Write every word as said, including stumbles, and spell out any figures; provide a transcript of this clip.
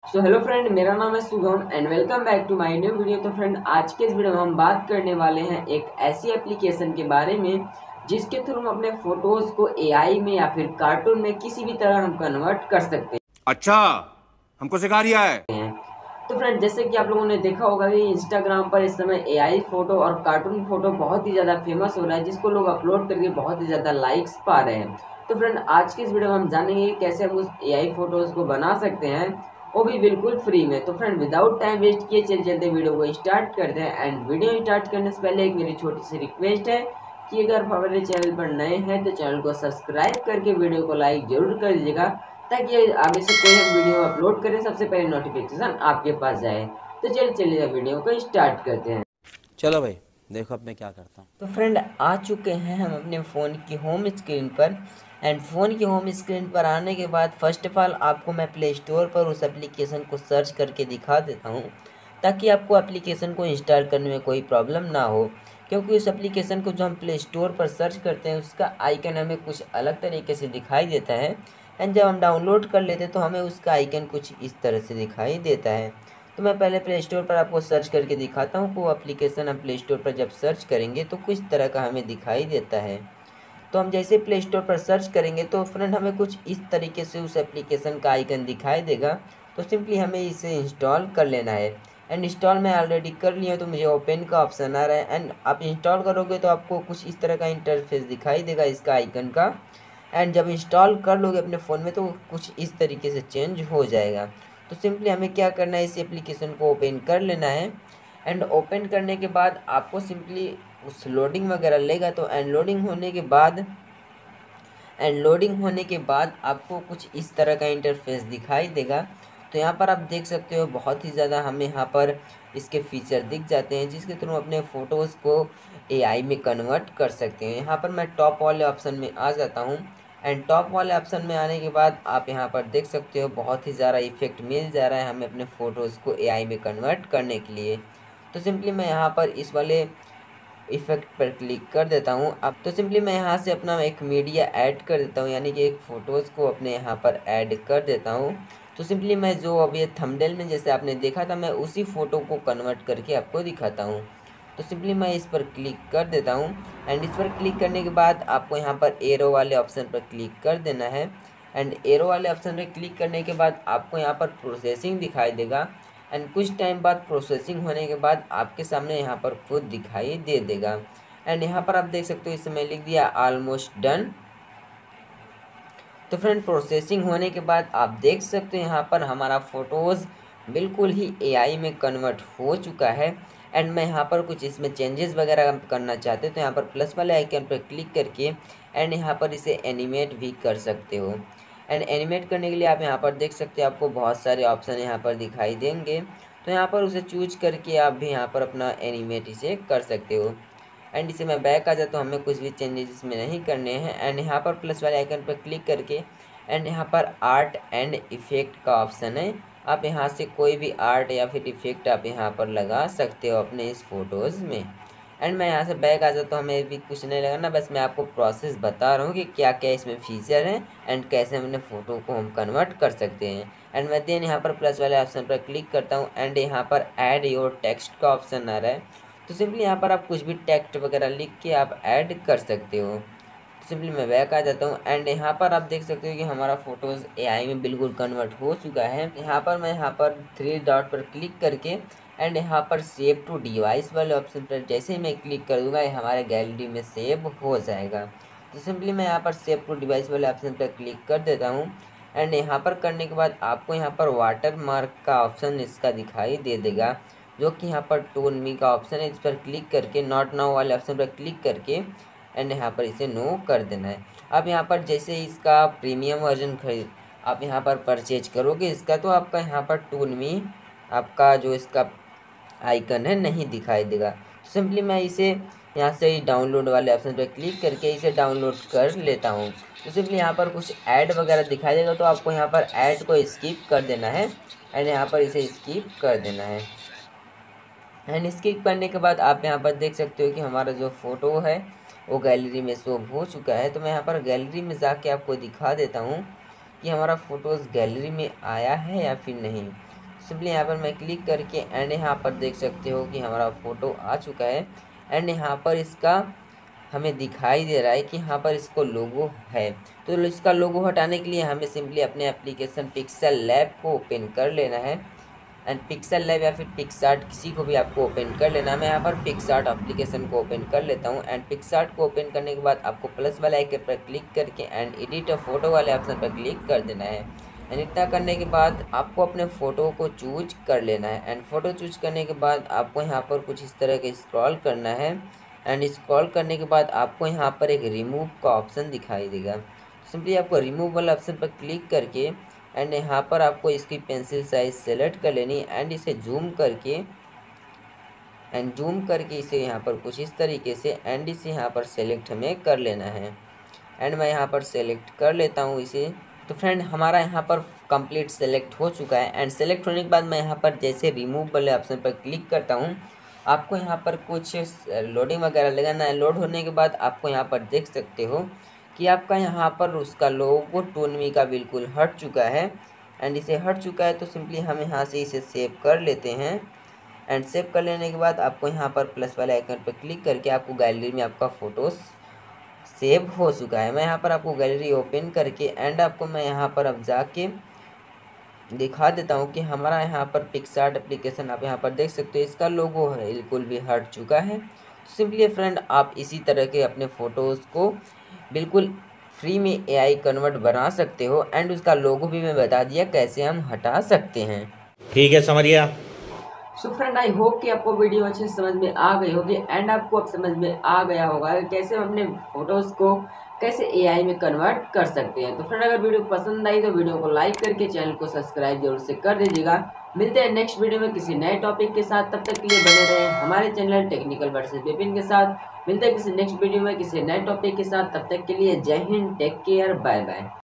So hello friend, मेरा नाम है Shubham and welcome back to my new video. तो फ्रेंड, आज के इस वीडियो में हम बात करने वाले हैं एक ऐसी एप्लीकेशन के बारे में जिसके थ्रू हम अपने फोटोज को एआई में या फिर कार्टून में किसी भी तरह हम कन्वर्ट कर सकते अच्छा, हमको सिखा रिया है। हैं। तो फ्रेंड, जैसे कि आप लोगों ने देखा होगा कि इंस्टाग्राम पर इस समय एआई फोटो और कार्टून फोटो बहुत ही ज़्यादा फेमस हो रहा है, जिसको लोग अपलोड करके बहुत ही ज़्यादा लाइक्स पा रहे हैं। तो फ्रेंड, आज की इस वीडियो में हम जानेंगे कि कैसे हम उस एआई फोटोज को बना सकते हैं, वो भी बिल्कुल फ्री में। तो फ्रेंड, विदाउट टाइम वेस्ट किए चल चलते वीडियो को स्टार्ट करते हैं। एंड वीडियो स्टार्ट करने से पहले एक मेरी छोटी सी रिक्वेस्ट है कि अगर हमारे चैनल पर नए हैं तो चैनल को सब्सक्राइब करके वीडियो को लाइक जरूर कर दीजिएगा, ताकि आगे से कोई हम वीडियो अपलोड करें सबसे पहले नोटिफिकेशन आपके पास जाए। तो चलिए चलिए वीडियो को स्टार्ट करते हैं। चलो भाई, देखो अब मैं क्या करता हूँ। तो फ्रेंड, आ चुके हैं हम अपने फ़ोन की होम स्क्रीन पर। एंड फ़ोन की होम स्क्रीन पर आने के बाद फर्स्ट ऑफ ऑल आपको मैं प्ले स्टोर पर उस एप्लीकेशन को सर्च करके दिखा देता हूँ, ताकि आपको एप्लीकेशन को इंस्टॉल करने में कोई प्रॉब्लम ना हो। क्योंकि उस एप्लीकेशन को जो हम प्ले स्टोर पर सर्च करते हैं उसका आइकन हमें कुछ अलग तरीके से दिखाई देता है। एंड जब हम डाउनलोड कर लेते हैं तो हमें उसका आइकन कुछ इस तरह से दिखाई देता है। तो मैं पहले प्ले स्टोर पर आपको सर्च करके दिखाता हूँ। वो एप्लीकेशन हम प्ले स्टोर पर जब सर्च करेंगे तो कुछ तरह का हमें दिखाई देता है। तो हम जैसे प्ले स्टोर पर सर्च करेंगे तो फ्रेंड हमें कुछ इस तरीके से उस एप्लीकेशन का आइकन दिखाई देगा। तो सिंपली हमें इसे इंस्टॉल कर लेना है। एंड इंस्टॉल मैं ऑलरेडी कर लिया, तो मुझे ओपन का ऑप्शन आ रहा है। एंड आप इंस्टॉल करोगे तो आपको कुछ इस तरह का इंटरफेस दिखाई देगा इसका आइकन का। एंड जब इंस्टॉल कर लोगे अपने फ़ोन में तो कुछ इस तरीके से चेंज हो जाएगा। तो सिंपली हमें क्या करना है, इस एप्लीकेशन को ओपन कर लेना है। एंड ओपन करने के बाद आपको सिंपली उस लोडिंग वगैरह लेगा। तो एंड लोडिंग होने के बाद एंड लोडिंग होने के बाद आपको कुछ इस तरह का इंटरफेस दिखाई देगा। तो यहाँ पर आप देख सकते हो बहुत ही ज़्यादा हमें यहाँ पर इसके फीचर दिख जाते हैं, जिसके थ्रू अपने फ़ोटोज़ को एआई में कन्वर्ट कर सकते हैं। यहाँ पर मैं टॉप वाले ऑप्शन में आ जाता हूँ। एंड टॉप वाले ऑप्शन में आने के बाद आप यहाँ पर देख सकते हो बहुत ही ज़्यादा इफेक्ट मिल जा रहा है हमें अपने फ़ोटोज़ को एआई में कन्वर्ट करने के लिए। तो सिंपली मैं यहाँ पर इस वाले इफेक्ट पर क्लिक कर देता हूँ। अब तो सिंपली मैं यहाँ से अपना एक मीडिया ऐड कर देता हूँ, यानी कि एक फ़ोटोज़ को अपने यहाँ पर ऐड कर देता हूँ। तो सिंपली मैं जो अब ये थंबनेल में जैसे आपने देखा था, मैं उसी फ़ोटो को कन्वर्ट करके आपको दिखाता हूँ। तो सिंपली मैं इस पर क्लिक कर देता हूँ। एंड इस पर क्लिक करने के बाद आपको यहाँ पर एरो वाले ऑप्शन पर क्लिक कर देना है। एंड एरो वाले ऑप्शन पर क्लिक करने के बाद आपको यहाँ पर प्रोसेसिंग दिखाई देगा। एंड कुछ टाइम बाद प्रोसेसिंग होने के बाद आपके सामने यहाँ पर खुद दिखाई दे देगा। एंड यहाँ पर आप देख सकते हो इसमें लिख दिया ऑलमोस्ट डन। तो फ्रेंड, प्रोसेसिंग होने के बाद आप देख सकते हो यहाँ पर हमारा फ़ोटोज़ बिल्कुल ही एआई में कन्वर्ट हो चुका है। एंड मैं यहाँ पर कुछ इसमें चेंजेस वगैरह करना चाहते हो तो यहाँ पर प्लस वाले आइकन पर क्लिक करके एंड यहाँ पर इसे एनिमेट भी कर सकते हो। एंड एनिमेट करने के लिए आप यहाँ पर देख सकते हो आपको बहुत सारे ऑप्शन यहाँ पर दिखाई देंगे। तो यहाँ पर उसे चूज करके आप भी यहाँ पर अपना एनिमेट इसे कर सकते हो। एंड इसे मैं बैक आ जाता हूँ, हमें कुछ भी चेंजेस इसमें नहीं करने हैं। एंड यहाँ पर प्लस वाले आइकन पर क्लिक करके एंड यहाँ पर आर्ट एंड इफ़ेक्ट का ऑप्शन है। आप यहाँ से कोई भी आर्ट या फिर इफ़ेक्ट आप यहाँ पर लगा सकते हो अपने इस फ़ोटोज़ में। एंड मैं यहाँ से बैक आ जाता हूँ, हमें भी कुछ नहीं लगाना, बस मैं आपको प्रोसेस बता रहा हूँ कि क्या क्या इसमें फ़ीचर हैं एंड कैसे हम अपने फ़ोटो को हम कन्वर्ट कर सकते हैं। एंड मैं देन यहाँ पर प्लस वाले ऑप्शन पर क्लिक करता हूँ। एंड यहाँ पर ऐड योर टेक्स्ट का ऑप्शन आ रहा है। तो सिंपली यहाँ पर आप कुछ भी टेक्स्ट वगैरह लिख के आप ऐड कर सकते हो। तो सिंपली मैं बैक आ जाता हूँ। एंड यहाँ पर आप देख सकते हो कि हमारा फ़ोटोज़ एआई में बिल्कुल कन्वर्ट हो चुका है। यहाँ पर मैं यहाँ पर थ्री डॉट पर क्लिक करके एंड यहाँ पर सेव टू डिवाइस वाले ऑप्शन पर जैसे ही मैं क्लिक कर दूँगा, ये हमारे गैलरी में सेव हो जाएगा। तो सिंपली मैं यहाँ पर सेव टू डिवाइस वाले ऑप्शन पर क्लिक कर देता हूँ। एंड यहाँ पर करने के बाद आपको यहाँ पर वाटर मार्क का ऑप्शन इसका दिखाई दे देगा, जो कि यहाँ पर टोन मी का ऑप्शन है। इस पर क्लिक करके नॉट नाउ वाले ऑप्शन पर क्लिक करके एंड यहाँ पर इसे नो कर देना है। अब यहाँ पर जैसे इसका प्रीमियम वर्जन खरीद आप यहाँ पर परचेज करोगे इसका, तो आपका यहाँ पर टोन मी आपका जो इसका आइकन है नहीं दिखाई देगा। सिंपली मैं इसे यहाँ से डाउनलोड वाले ऑप्शन पर क्लिक करके इसे डाउनलोड कर लेता हूँ। तो सिंपली यहाँ पर कुछ ऐड वगैरह दिखाई देगा, तो आपको यहाँ पर ऐड को स्किप कर देना है एंड यहाँ पर इसे स्किप कर देना है। एंड स्किप करने के बाद आप यहाँ पर देख सकते हो कि हमारा जो फ़ोटो है वो गैलरी में शो हो चुका है। तो मैं यहाँ पर गैलरी में जाके आपको दिखा देता हूँ कि हमारा फ़ोटोज़ गैलरी में आया है या फिर नहीं। सिंपली यहाँ पर मैं क्लिक करके एंड यहाँ पर देख सकते हो कि हमारा फ़ोटो आ चुका है। एंड यहाँ पर इसका हमें दिखाई दे रहा है कि यहाँ पर इसको लोगो है। तो इसका लोगो हटाने के लिए हमें सिंपली अपने एप्लीकेशन पिक्सेल लैब को ओपन कर लेना है। एंड पिक्सेल लैब या फिर पिक्सआर्ट किसी को भी आपको ओपन कर लेना है। मैं यहाँ पर पिक्सआर्ट एप्लीकेशन को ओपन कर लेता हूँ। एंड पिक्सआर्ट को ओपन करने के बाद आपको प्लस वाले आइकन पर क्लिक करके एंड एडिट फोटो वाले ऑप्शन पर क्लिक कर देना है। एंड इतना करने के बाद आपको अपने फ़ोटो को चूज कर लेना है। एंड फ़ोटो चूज करने के बाद आपको यहाँ पर कुछ इस तरह के स्क्रॉल करना है। एंड स्क्रॉल करने के बाद आपको यहाँ पर एक रिमूव का ऑप्शन दिखाई देगा। सिंपली आपको रिमूव वाला ऑप्शन पर क्लिक करके एंड यहाँ पर आपको इसकी पेंसिल साइज सेलेक्ट कर लेनी है। एंड इसे जूम करके एंड जूम करके इसे यहाँ पर कुछ इस तरीके से एंड इसे यहाँ पर सेलेक्ट हमें कर लेना है। एंड मैं यहाँ पर सेलेक्ट कर लेता हूँ इसे। तो फ्रेंड हमारा यहाँ पर कंप्लीट सेलेक्ट हो चुका है। एंड सेलेक्ट होने के बाद मैं यहाँ पर जैसे रिमूव वाले ऑप्शन पर क्लिक करता हूँ, आपको यहाँ पर कुछ लोडिंग वगैरह लगाना है। लोड होने के बाद आपको यहाँ पर देख सकते हो कि आपका यहाँ पर उसका लोगो टोनमी का बिल्कुल हट चुका है। एंड इसे हट चुका है तो सिंपली हम यहाँ से इसे सेव कर लेते हैं। एंड सेव कर लेने के बाद आपको यहाँ पर प्लस वाले आइकन पर क्लिक करके आपको गैलरी में आपका फ़ोटोज़ सेव हो चुका है। मैं यहाँ पर आपको गैलरी ओपन करके एंड आपको मैं यहाँ पर अब जाके दिखा देता हूँ कि हमारा यहाँ पर पिक्सआर्ट एप्लीकेशन आप यहाँ पर देख सकते हो, इसका लोगो है बिल्कुल भी हट चुका है। तो सिंपली फ्रेंड आप इसी तरह के अपने फ़ोटोज़ को बिल्कुल फ्री में एआई कन्वर्ट बना सकते हो। एंड उसका लोगो भी मैं बता दिया कैसे हम हटा सकते हैं। ठीक है, समझ गया। सो फ्रेंड आई होप कि आपको वीडियो अच्छे से समझ में आ गई होगी। एंड आपको अब समझ में आ गया होगा कि कैसे हम अपने फ़ोटोज़ को कैसे एआई में कन्वर्ट कर सकते हैं। तो फ्रेंड अगर वीडियो पसंद आई तो वीडियो को लाइक करके चैनल को सब्सक्राइब जरूर से कर दीजिएगा। मिलते हैं नेक्स्ट वीडियो में किसी नए टॉपिक के साथ, तब तक के लिए बने रहें हमारे चैनल टेक्निकल वर्सेस विपिन के साथ। मिलते हैं किसी नेक्स्ट वीडियो में किसी नए टॉपिक के साथ, तब तक के लिए Jai Hind, take care, bye bye.